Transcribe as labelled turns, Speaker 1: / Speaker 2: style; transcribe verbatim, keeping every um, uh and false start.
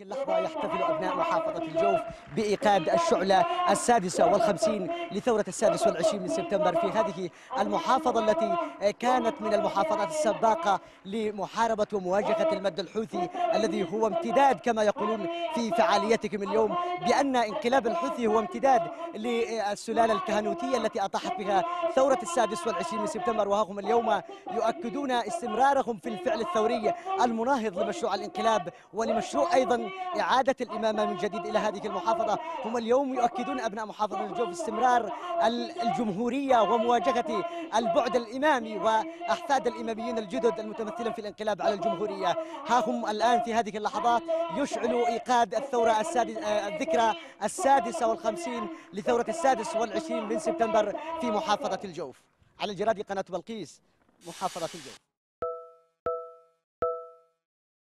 Speaker 1: هذه اللحظة يحتفل أبناء محافظة الجوف بإيقاد الشعلة السادسة والخمسين لثورة السادس والعشرين من سبتمبر في هذه المحافظة التي كانت من المحافظات السباقة لمحاربة ومواجهة المد الحوثي الذي هو امتداد كما يقولون في فعاليتكم اليوم بأن انقلاب الحوثي هو امتداد للسلالة الكهنوتية التي أطاحت بها ثورة السادس والعشرين من سبتمبر، وهم اليوم يؤكدون استمرارهم في الفعل الثوري المناهض لمشروع الانقلاب ولمشروع أيضا إعادة الإمامة من جديد إلى هذه المحافظة. هم اليوم يؤكدون أبناء محافظة الجوف استمرار الجمهورية ومواجهة البعد الإمامي وأحفاد الإماميين الجدد المتمثلين في الانقلاب على الجمهورية. ها هم الآن في هذه اللحظات يشعلوا إيقاد الثورة السادس الذكرى السادسة والخمسين لثورة السادس والعشرين من سبتمبر في محافظة الجوف. على الجراد قناة بلقيس، محافظة الجوف.